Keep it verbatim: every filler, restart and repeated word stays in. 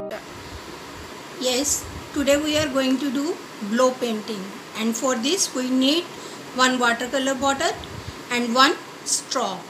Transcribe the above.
Yes, today we are going to do glow painting, and for this we need one watercolor bottle and one straw.